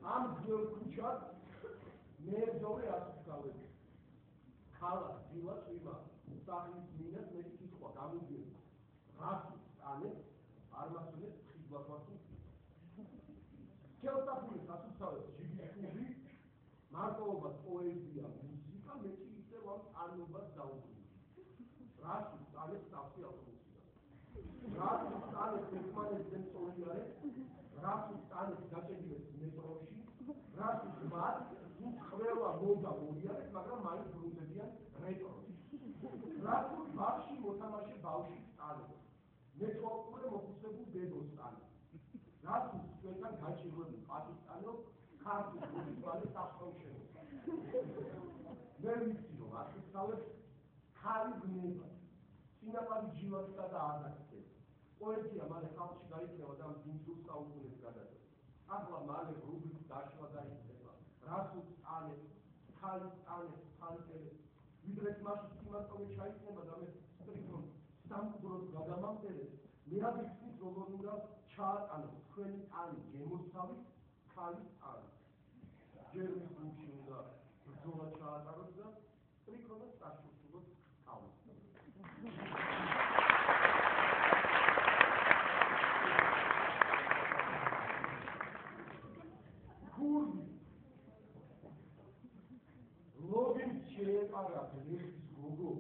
ამ ძველ ქუჩას მე ვზოვე ასუსთავები. ქალა, დილა, წვიმა, სახლის მინას მე კითხვა გამოდიოდი. რას წანეთ, არ მასწავლეთ ხიბლახვასი. ხელსაფულის ასუსთავებს ჯიბისკუბი, მარტოობას პოეზია, მუსიკა, მე კი ისევ ამ წარმობას დაუბრუნდი. რას წანეთ სავსე ავტობუსიდან. რას წანეთ ერთმანეთზე მწოლიარე, რას წანეთ გაჭედილეთ მეტროში, რას მათ ყველა მოდა მოიარეთ, მაგრამ მაინც ბრუნდებიან რეტროში. რას ბავში მოთამაშე ბავში წანეთ. მეტყოლყურე მოხუცებულ დედოს წანეთ. რას ჩვენთან გაჭირვებული პაკისტანო ქართულ მუსიკალებს აღწევშენო. მე ვიცი რომ ასუსთავებს ქარი გნება. სინაპადი ჯილაკსა და აზაკზე. პოეზია მალე ხალხში გაიქნება და ძინძურ საუკუნეს გადადის. ახლა მალე რუბლის დაშლა დაიწყება. რას წანეთ, ქალი წანეთ, ფანტელე. ვიდრე მაშინ სიმარტოვე ჩაიქნება და მე სტრიქონ სამყუროს გადამამტელებს. მე აღიქცით როგორ უნდა ჩაატანო თქვენი ტანი გემოსავით ქალის ტანი. ჯერ მის გულში უნდა ბრძოლა ჩაატაროთ და სტრიქონას წაშურთულოთ თავს. გურდი ლოგინ შეეყარა ბლეხის გოგო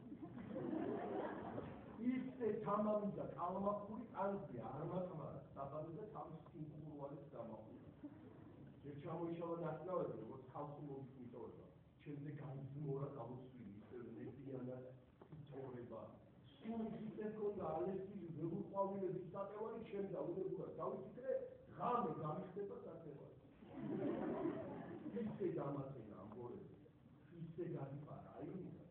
ისე თამამი და კალმახური ტანზე არ მატმარა საბადო და თავის სიმხურვალეს დამახურა. ჯერ ჩამოიშალა ნახნავები, როგორც ხალხი მოვიწმიტოვება. ჩემზე განძმორა გამოსვილი, ისევ ნებიანა სიტყვრება. სულ ისე ქონდა ალესილი ვეღუყვავილების სატევარი ჩემ და უნებურად დავიფიქრე, ღამე გამიხდება სატევარი. ისე დამატენა ამ გორებზე, ისე გადიფარა აივნიდან.